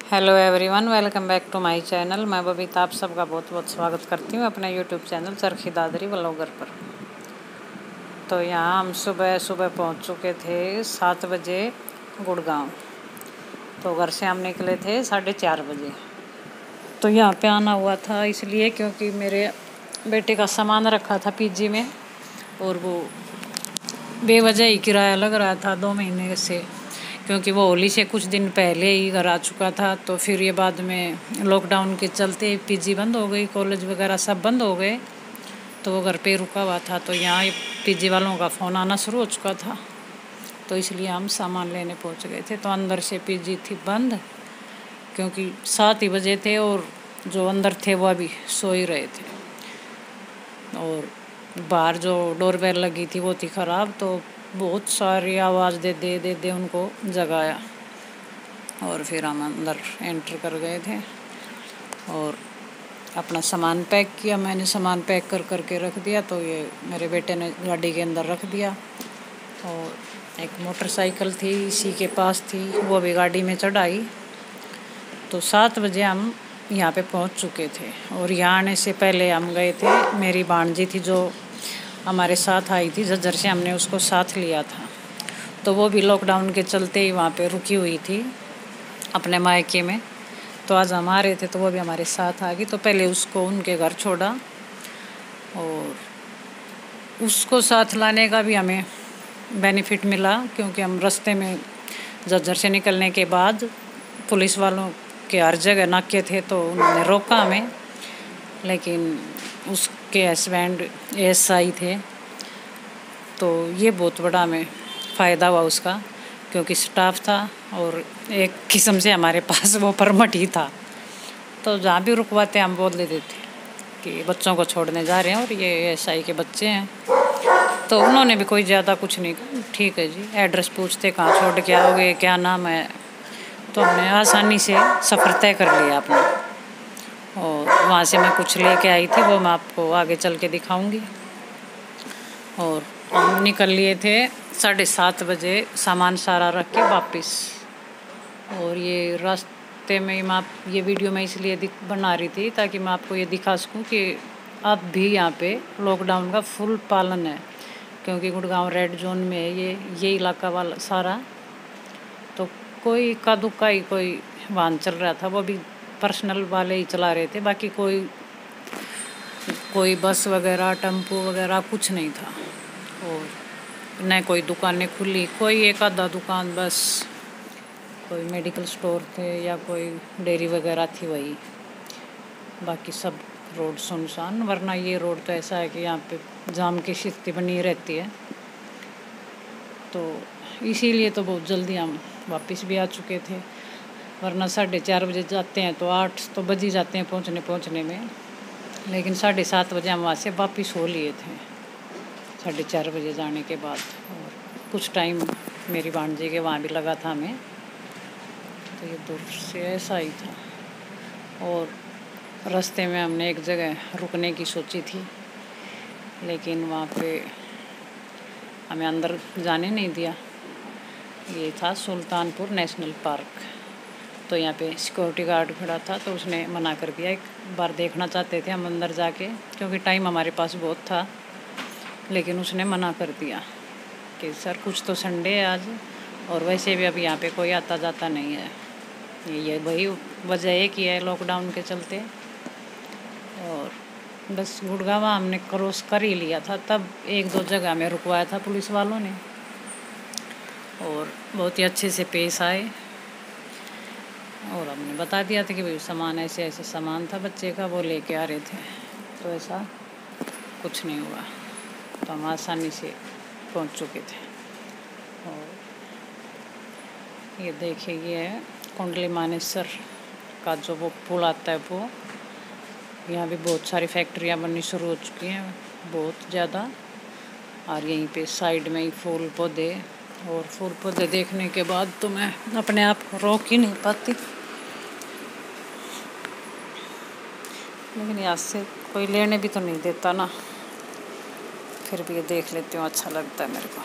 Hello everyone, welcome back to my channel. मैं बबीता आप सबका बहुत बहुत स्वागत करती हूँ अपने YouTube channel Charkhi Dadri vlogger पर। तो यहाँ हम सुबह सुबह पहुँच चुके थे 7 बजे गुड़गांव। तो घर से हम निकले थे 4:30 बजे। तो यहाँ पे आना हुआ था इसलिए क्योंकि मेरे बेटे का सामान रखा था पीजी में, और वो बेवजह ही किराया लग रहा था 2 महीने से, क्योंकि वो होली से कुछ दिन पहले ही घर आ चुका था। तो फिर ये बाद में लॉकडाउन के चलते पीजी बंद हो गई, कॉलेज वगैरह सब बंद हो गए, तो वो घर पे रुका हुआ था। तो यहाँ पीजी वालों का फ़ोन आना शुरू हो चुका था, तो इसलिए हम सामान लेने पहुँच गए थे। तो अंदर से पीजी थी बंद, क्योंकि 7 ही बजे थे और जो अंदर थे वो अभी सो ही रहे थे। और बाहर जो डोरबेल लगी थी वो थी ख़राब, तो बहुत सारी आवाज़ दे दे उनको जगाया, और फिर हम अंदर एंटर कर गए थे और अपना सामान पैक किया। मैंने सामान पैक कर के रख दिया, तो ये मेरे बेटे ने गाड़ी के अंदर रख दिया। और एक मोटरसाइकिल थी इसी के पास थी, वो भी गाड़ी में चढ़ाई। तो 7 बजे हम यहाँ पे पहुँच चुके थे। और यहाँ आने से पहले हम गए थे, मेरी भांजी थी जो हमारे साथ आई थी झज्जर से, हमने उसको साथ लिया था। तो वो भी लॉकडाउन के चलते ही वहाँ पे रुकी हुई थी अपने मायके में। तो आज हम आ रहे थे तो वो भी हमारे साथ आ गई। तो पहले उसको उनके घर छोड़ा, और उसको साथ लाने का भी हमें बेनिफिट मिला, क्योंकि हम रास्ते में झज्जर से निकलने के बाद पुलिस वालों के हर जगह नाके थे, तो उन्होंने रोका हमें। लेकिन उसके हस्बैंड एएसआई थे, तो ये बहुत बड़ा हमें फ़ायदा हुआ उसका, क्योंकि स्टाफ था और एक किस्म से हमारे पास वो परमिट ही था। तो जहाँ भी रुकवाते हम बोल देते थे कि बच्चों को छोड़ने जा रहे हैं और ये एएसआई के बच्चे हैं। तो उन्होंने भी कोई ज़्यादा कुछ नहीं कहा, ठीक है जी। एड्रेस पूछते कहाँ छोड़ के आओगे, क्या नाम है, तो हमने आसानी से सफ़र तय कर लिया अपना। और वहाँ से मैं कुछ लेके आई थी, वो मैं आपको आगे चल के दिखाऊंगी। और हम निकल लिए थे 7:30 बजे सामान सारा रख के वापस। और ये रास्ते में ये वीडियो मैं इसलिए बना रही थी ताकि मैं आपको ये दिखा सकूं कि अब भी यहाँ पे लॉकडाउन का फुल पालन है, क्योंकि गुड़गांव रेड जोन में है ये इलाका वाला सारा। तो कोई इक्का दुक्का ही कोई वाहन चल रहा था, वो भी पर्सनल वाले ही चला रहे थे, बाकी कोई बस वगैरह टेम्पो वगैरह कुछ नहीं था। और न कोई दुकानें खुली, कोई एक आधा दुकान बस, कोई मेडिकल स्टोर थे या कोई डेयरी वगैरह थी, वही। बाकी सब रोड सुनसान। वरना ये रोड तो ऐसा है कि यहाँ पे जाम की स्थिति बनी रहती है। तो इसीलिए तो बहुत जल्दी हम वापस भी आ चुके थे, वरना 4:30 बजे जाते हैं तो 8 तो बज ही जाते हैं पहुँचने में। लेकिन 7:30 बजे हम वहाँ से वापस हो लिए थे 4:30 बजे जाने के बाद। और कुछ टाइम मेरी भांजी के वहाँ भी लगा था हमें। तो ये दूर से ऐसा ही था। और रास्ते में हमने एक जगह रुकने की सोची थी, लेकिन वहाँ पे हमें अंदर जाने नहीं दिया। ये था सुल्तानपुर नेशनल पार्क। तो यहाँ पे सिक्योरिटी गार्ड खड़ा था, तो उसने मना कर दिया। एक बार देखना चाहते थे हम अंदर जाके, क्योंकि टाइम हमारे पास बहुत था, लेकिन उसने मना कर दिया कि सर कुछ तो संडे है आज, और वैसे भी अभी यहाँ पे कोई आता जाता नहीं है। ये वही वजह है कि है लॉकडाउन के चलते। और बस गुड़गांव हमने क्रॉस कर ही लिया था, तब 1-2 जगह में रुकवाया था पुलिस वालों ने, और बहुत ही अच्छे से पेश आए। और हमने बता दिया था कि भाई सामान ऐसे सामान था बच्चे का, वो लेके आ रहे थे, तो ऐसा कुछ नहीं हुआ। तो हम आसानी से पहुंच चुके थे। और ये देखिए, ये है कुंडली मानेसर का जो वो पुल आता है वो। यहाँ भी बहुत सारी फैक्ट्रियाँ बननी शुरू हो चुकी हैं, बहुत ज़्यादा। और यहीं पे साइड में ही फूल पौधे, और फूल पौधे देखने के बाद तो मैं अपने आप को रोक ही नहीं पाती। लेकिन यहाँ से कोई लेने भी तो नहीं देता ना, फिर भी ये देख लेती हूँ, अच्छा लगता है मेरे को,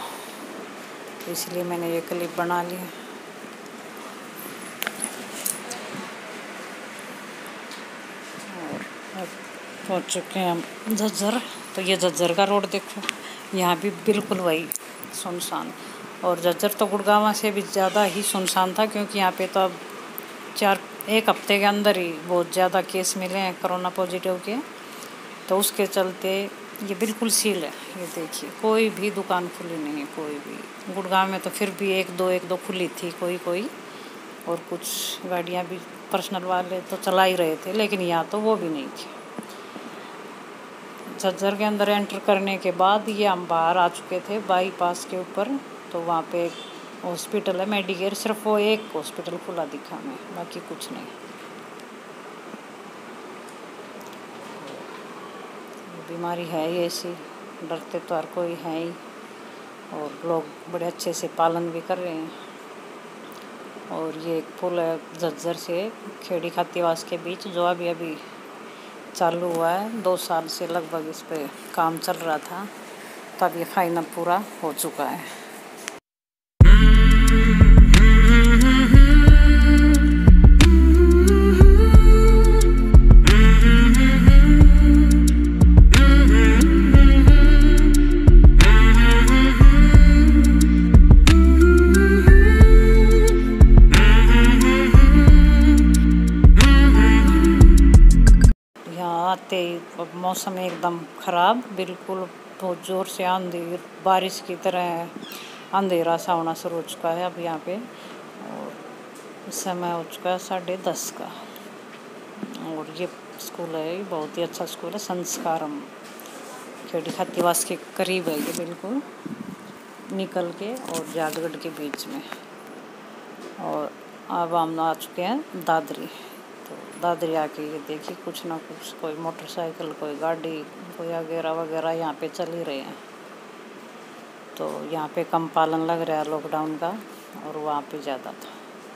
तो इसलिए मैंने ये क्लिप बना ली। पहुंच चुके हैं हम झज्जर। तो ये झज्जर का रोड देखो, यहाँ भी बिल्कुल वही सुनसान। और झज्जर तो गुड़गांव से भी ज़्यादा ही सुनसान था, क्योंकि यहाँ पे तो अब एक हफ्ते के अंदर ही बहुत ज़्यादा केस मिले हैं कोरोना पॉजिटिव के। तो उसके चलते ये बिल्कुल सील है। ये देखिए, कोई भी दुकान खुली नहीं है, कोई भी। गुड़गांव में तो फिर भी एक दो खुली थी कोई, और कुछ गाड़ियाँ भी पर्सनल वाले तो चला ही रहे थे, लेकिन यहाँ तो वो भी नहीं थी। झज्जर के अंदर एंटर करने के बाद ये हम बाहर आ चुके थे बाईपास के ऊपर। तो वहाँ पे एक हॉस्पिटल है मेडिकेयर, सिर्फ वो एक हॉस्पिटल खुला दिखा हमें, बाकी कुछ नहीं। बीमारी है ये ऐसी, डरते तो हर कोई है ही, और लोग बड़े अच्छे से पालन भी कर रहे हैं। और ये एक पुल है झज्जर से खेड़ी खातीवास के बीच, जो अभी चालू हुआ है। 2 साल से लगभग इस पे काम चल रहा था, तब ये फाइनल पूरा हो चुका है। आते ही मौसम एकदम ख़राब, बिल्कुल बहुत ज़ोर से आंधी बारिश की तरह अंधेरा सा होना शुरू हो चुका है अब यहाँ पे। और समय हो चुका है 10:30 का। और ये स्कूल है, ये बहुत ही अच्छा स्कूल है, संस्कारम, खेड़ी खातीवास के करीब है ये, बिल्कुल निकल के और जाटगढ़ के बीच में। और अब हम आ चुके हैं दादरी। तो दादरी आके ये देखिए, कुछ ना कुछ, कोई मोटरसाइकिल, कोई गाड़ी, कोई वगैरह यहाँ पे चल ही रहे हैं। तो यहाँ पे कम पालन लग रहा है लॉकडाउन का, और वहाँ पे ज़्यादा था।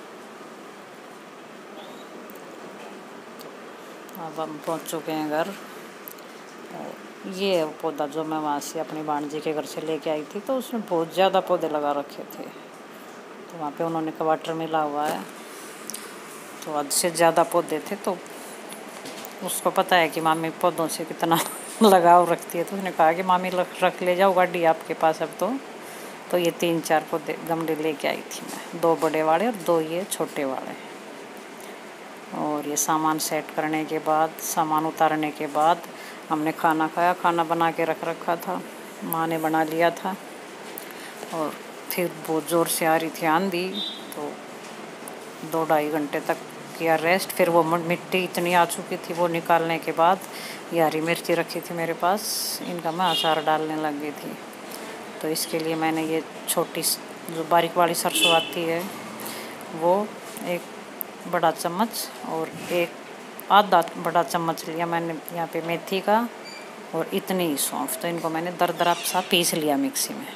तो अब हम पहुँच चुके हैं घर। और ये पौधा जो मैं वहाँ से अपनी भांजी के घर से लेके आई थी, तो उसमें बहुत ज़्यादा पौधे लगा रखे थे। तो वहाँ पे उन्होंने क्वार्टर मिला हुआ है, तो हद से ज़्यादा पौधे थे। तो उसको पता है कि मामी पौधों से कितना लगाव रखती है, तो उसने कहा कि मामी रख ले जाओ गाड़ी आपके पास अब तो ये 3-4 पौधे गमले लेके आई थी मैं, 2 बड़े वाले और 2 ये छोटे वाले। और ये सामान सेट करने के बाद, सामान उतारने के बाद हमने खाना खाया। खाना बना के रख रखा था, माँ ने बना लिया था। और फिर बहुत ज़ोर से आ रही थी आंधी, तो 2-2.5 घंटे तक किया रेस्ट। फिर वो मिट्टी इतनी आ चुकी थी, वो निकालने के बाद ये हरी मिर्ची रखी थी मेरे पास, इनका मैं अचार डालने लग गई थी। तो इसके लिए मैंने ये छोटी जो बारीक वाली सरसों आती है, वो 1 बड़ा चम्मच और 1 आधा बड़ा चम्मच लिया मैंने यहाँ पे मेथी का, और इतनी ही सौंफ। तो इनको मैंने दरदरा सा पीस लिया मिक्सी में।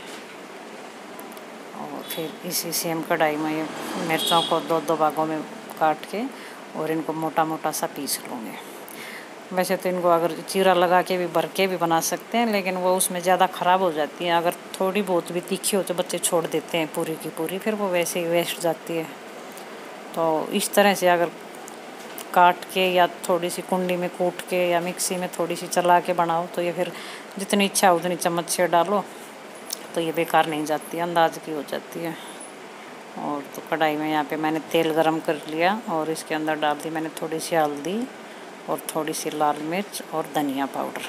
और फिर इसी सेम कढ़ाई में ये मिर्चों को 2-2 भागों में काट के, और इनको मोटा मोटा सा पीस लूँगी। वैसे तो इनको अगर चीरा लगा के भी भर के भी बना सकते हैं, लेकिन वो उसमें ज़्यादा ख़राब हो जाती है। अगर थोड़ी बहुत भी तीखी हो तो बच्चे छोड़ देते हैं पूरी की पूरी, फिर वो वैसे ही वेस्ट जाती है। तो इस तरह से अगर काट के या थोड़ी सी कुंडी में कूट के या मिक्सी में थोड़ी सी चला के बनाओ, तो ये फिर जितनी इच्छा हो उतनी चम्मच से डालो, तो ये बेकार नहीं जाती, अंदाज की हो जाती है। और तो कढ़ाई में यहाँ पे मैंने तेल गरम कर लिया, और इसके अंदर डाल दी मैंने थोड़ी सी हल्दी और थोड़ी सी लाल मिर्च और धनिया पाउडर।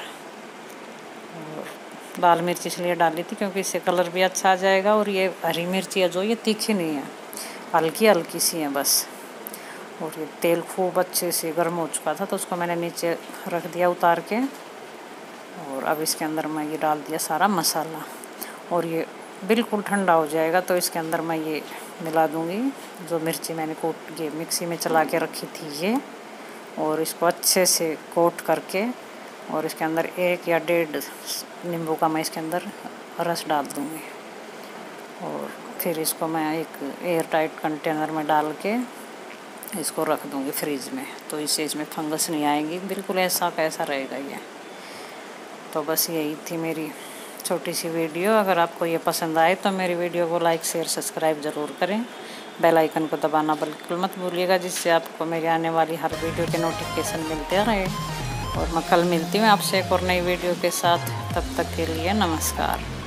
और लाल मिर्च इसलिए डाली थी क्योंकि इससे कलर भी अच्छा आ जाएगा, और ये हरी मिर्ची है जो, ये तीखी नहीं है, हल्की हल्की सी है बस। और ये तेल खूब अच्छे से गर्म हो चुका था, तो उसको मैंने नीचे रख दिया उतार के। और अब इसके अंदर मैं ये डाल दिया सारा मसाला, और ये बिल्कुल ठंडा हो जाएगा तो इसके अंदर मैं ये मिला दूँगी जो मिर्ची मैंने कोट ये मिक्सी में चला के रखी थी ये, और इसको अच्छे से कोट करके, और इसके अंदर 1 या 1.5 नींबू का मैं इसके अंदर रस डाल दूँगी। और फिर इसको मैं एक एयर टाइट कंटेनर में डाल के इसको रख दूँगी फ्रिज में, तो इससे इसमें फंगस नहीं आएगी, बिल्कुल ऐसा कैसा रहेगा ये। तो बस यही थी मेरी छोटी सी वीडियो। अगर आपको ये पसंद आए तो मेरी वीडियो को लाइक शेयर सब्सक्राइब ज़रूर करें। बेल आइकन को दबाना बिल्कुल मत भूलिएगा, जिससे आपको मेरी आने वाली हर वीडियो के नोटिफिकेशन मिलते रहे। और मैं कल मिलती हूँ आपसे एक और नई वीडियो के साथ। तब तक के लिए नमस्कार।